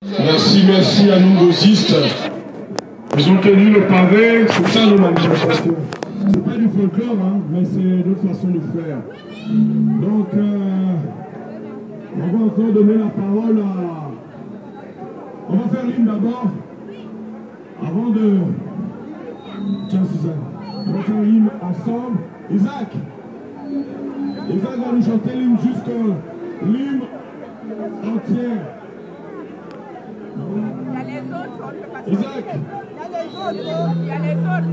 Merci à nos gaussistes. Ils ont tenu le pavé, c'est ça nos manifestations. C'est pas du folklore, hein, mais c'est d'autres façons de faire. Donc, on va encore donner la parole à... On va faire l'hymne d'abord, avant de... Tiens, Suzanne. On va faire l'hymne ensemble. Isaac va nous chanter l'hymne jusqu'à l'hymne entière. Il y a les autres, on ne peut pas. Isaac. Il y a les autres.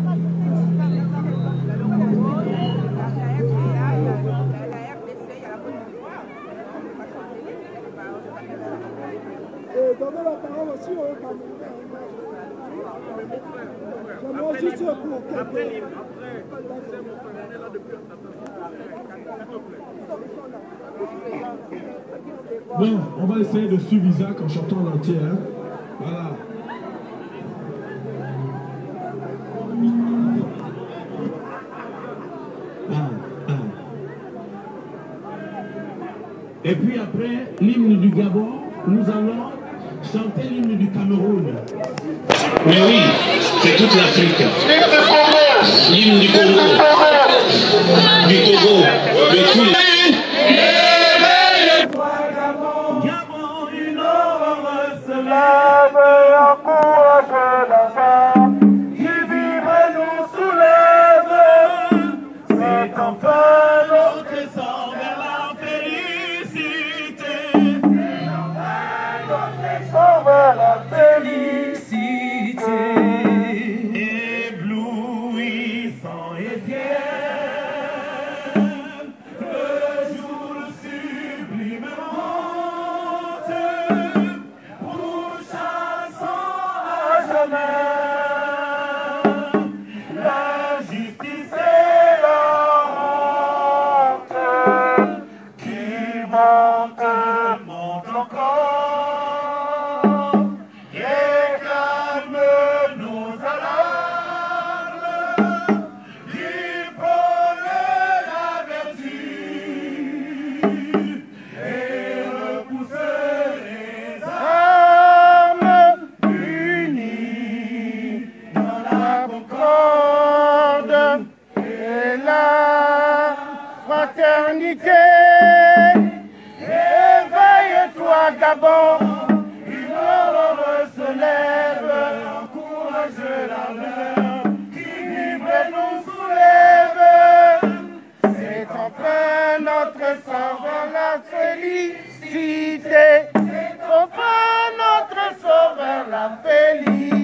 Donnez la parole aussi aux Camerounais. J'aimerais juste pour quelques... Bon, on va essayer de suivre Isaac en chantant en entier. Hein? Voilà. Et puis après l'hymne du Gabon, nous allons chanter l'hymne du Cameroun. Mais oui, c'est toute l'Afrique. L'hymne du Congo. Du Togo. De tous les... Gabon, une aurore se lève, encourage la femme qui vibre nous soulève. C'est enfin notre sort vers la félicité. C'est enfin notre sort vers la félicité. Éblouissant et fier. Éveille-toi, Gabon, une aurore se lève, encourage la mer qui vibre et nous soulève. C'est enfin notre sort vers la félicité. C'est enfin notre sort vers la félicité.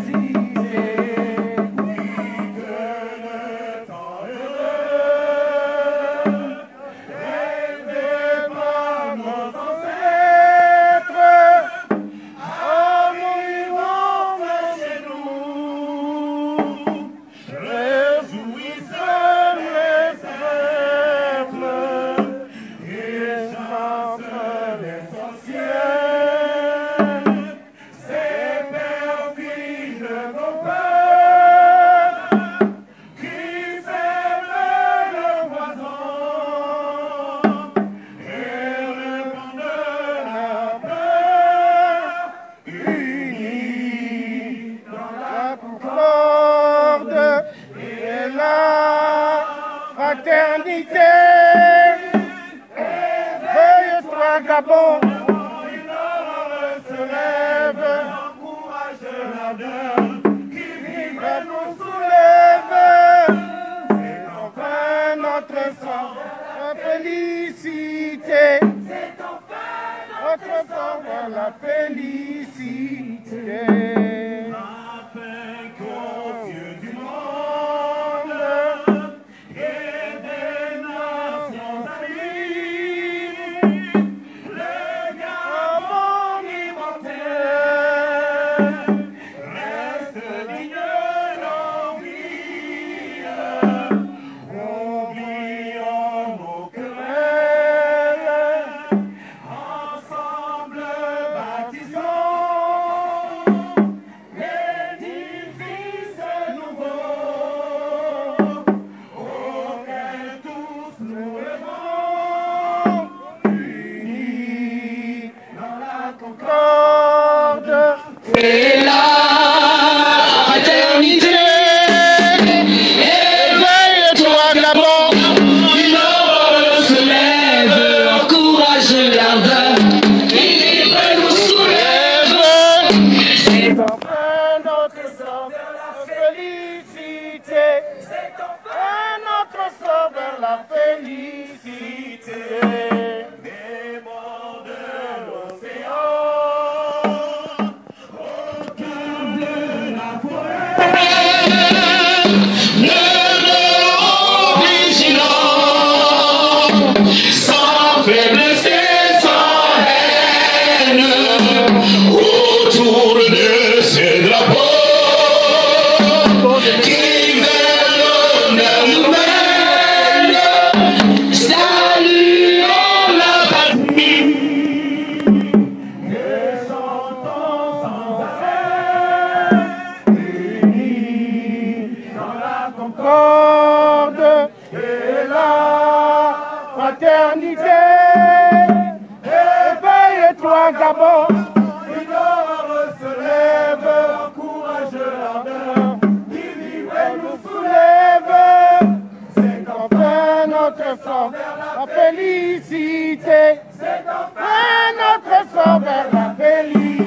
Éveille-toi, Gabon, une aurore se lève, encourage la mer qui vibre et nous soulève. C'est enfin notre sort, la félicité. C'est enfin notre sort vers la félicité. Afin qu'aux yeux du monde ensemble bâtissons et la fraternité. Éveille-toi, Gabon, une aurore se lève, encourage l'ardeur, il nous soulève. C'est enfin notre sort vers la félicité. C'est enfin notre sort vers la félicité. Des bords de l'océan, au cœur de la forêt, demeurons vigilants, sans faiblesse et sans haine, autour de ces drapeaux qui vers l'honneur nous mènent. Saluons la patrie et chantons sans arrêt, unis dans la concorde et la fraternité. Éveille-toi, Gabon, une aurore se lève, encourage l'ardeur, qui vive et nous soulève. C'est enfin notre sort vers la félicité. C'est enfin notre sort vers la félicité.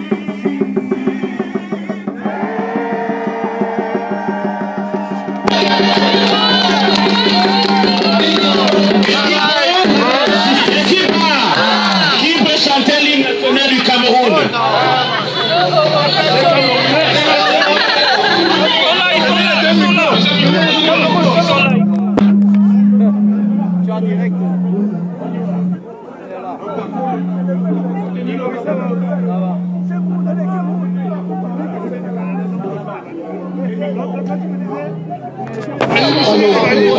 Qui peut chanter l'hymne national du Cameroun? Tu es en direct. Allô, allô.